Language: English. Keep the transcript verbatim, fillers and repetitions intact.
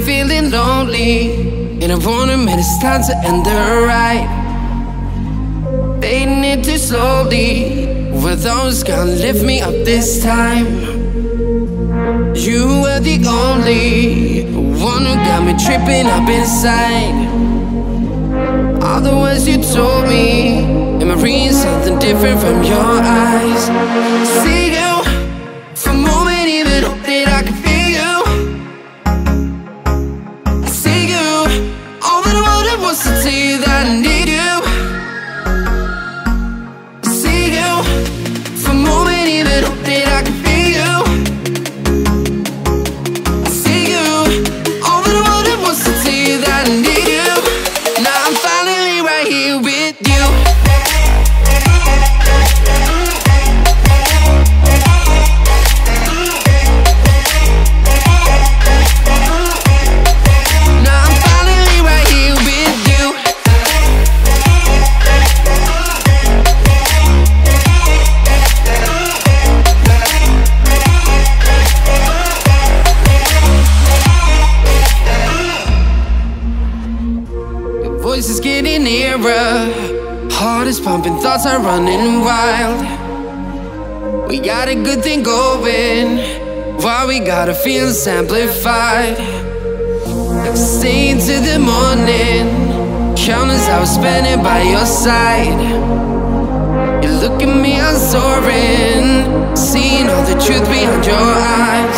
feeling lonely, and I won't admit it's time to end the ride. Fading it too slowly, were those gonna lift me up this time? You were the only one who got me tripping up inside. All the words you told me, am I reading something different from your eyes? See you, for a moment even hope that I can feel you. I see you, all that I wanted was to tell you that I need you. I see you, for a moment even hope that I can feel you. I see you, all that I wanted was to tell you that I need you. Now I'm finally right here with you. Now I'm finally right here with you. Your voice is getting nearer, heart is pumping, thoughts are running wild. We got a good thing going, why we gotta feel amplified. Staying to the morning, countless hours spending by your side. You look at me, I'm soaring, seeing all the truth behind your eyes.